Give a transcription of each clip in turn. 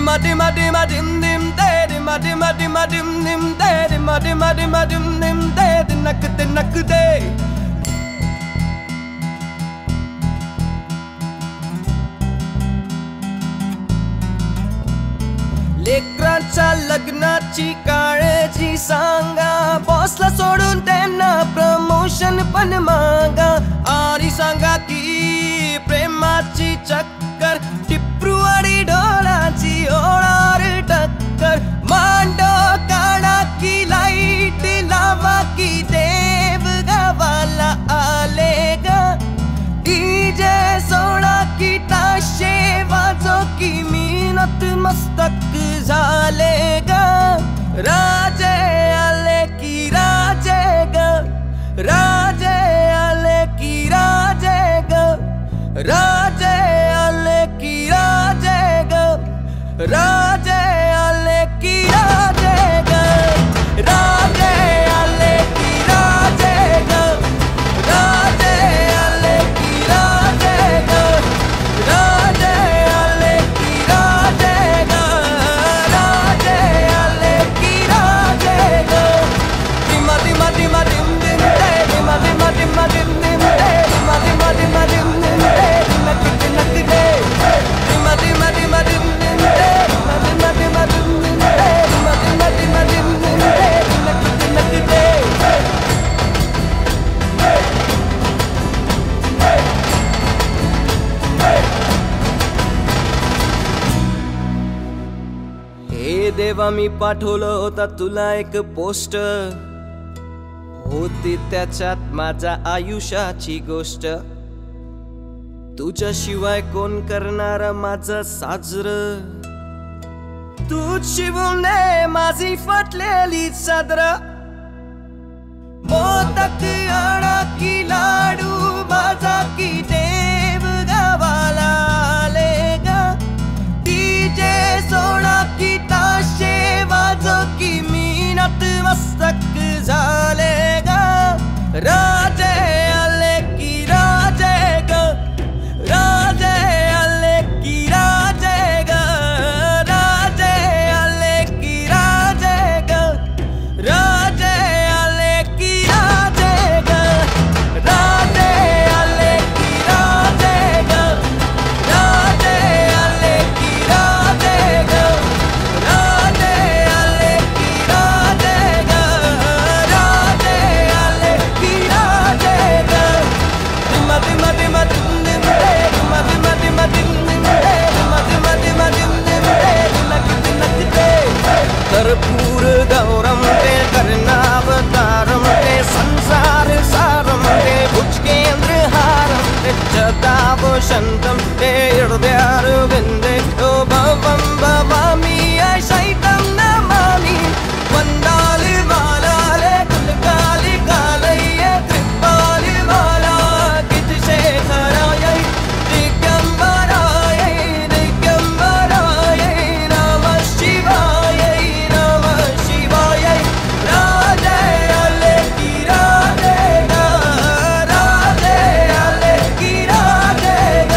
dimma dimma dimma dim dim de dimma dimma dimma dim dim de dimma dimma dimma dim dim de nak de लेकरांच्या लग्नाची काळजी सांगा बॉसला सोडून त्यांना promotion पण मागा आणि सांगा की प्रेमाची चक्कर टिपरू आणि डोळाची ओळार टक्कर मांडो काढा की लाईट लावा की देव गावाला आले ग डीजे सोडा की ताशे वाजो की मी नतमस्तक झाले ग राजे आले की राजे ग राजे आले की राजे ग राजे आले की राजे ग राजे आले की राजे ग राजे आले की राजे ग राजे आले की राजे ग राजे आले की राजे ग राजे आले की राजे ग dimma dimma dimma dim dim de dimma dimma dimma dim dim de dimma dimma dimma dim dim de nak de dimma dimma dimma dim dim de dimma dimma dimma dim dim de dimma dimma dimma dim dim de nak de हे देवा मी पाठवलं होता तुला एक poster होती त्याच्यात माझ्या आयुष्याची गोष्ट तुझ्याशिवाय कोण करणार माझं साजर तूच शिवूने माझी फाटलेली चादर मोदक आणा की लाडू भाजा की देव गावाला आले ग डीजे सोडा की ताशे वाजो की मी नतमस्तक झाले ग राजे आले की राजे ग राजे आले की राजे ग राजे आले की राजे ग राजे आले की राजे ग राजे आले की राजे ग राजे आले की राजे ग राजे आले की राजे ग राजे आले की राजे ग dimma dimma dimma dim dim de dimma dimma dimma dim dim de dimma dimma dimma dim dim de nak de कर्पूर गौरम ते कर्णावतारम ते संसार सारम ते भुजगेंद्र हारम ते जटावशंतम ते हृदयारविंदे ओ भवं भवामि शैतं नमामि वंदालि वालाले कुलकालि कालये कृपालि वाला कित शेखराय दिगंबराय दिगंबराय नमः शिवाय नमः शिवाय राजे आले की राजे ग राजे आले की राजे ग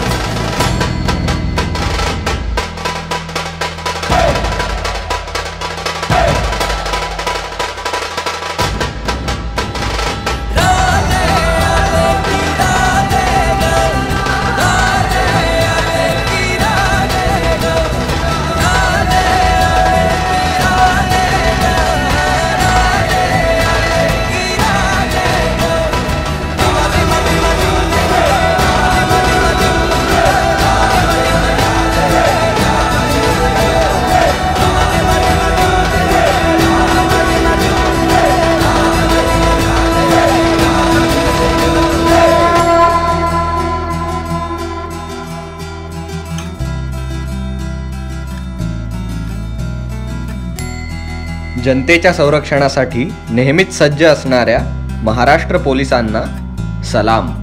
जनतेच्या संरक्षणासाठी नेहमीच सज्ज असणाऱ्या महाराष्ट्र पोलिसांना सलाम।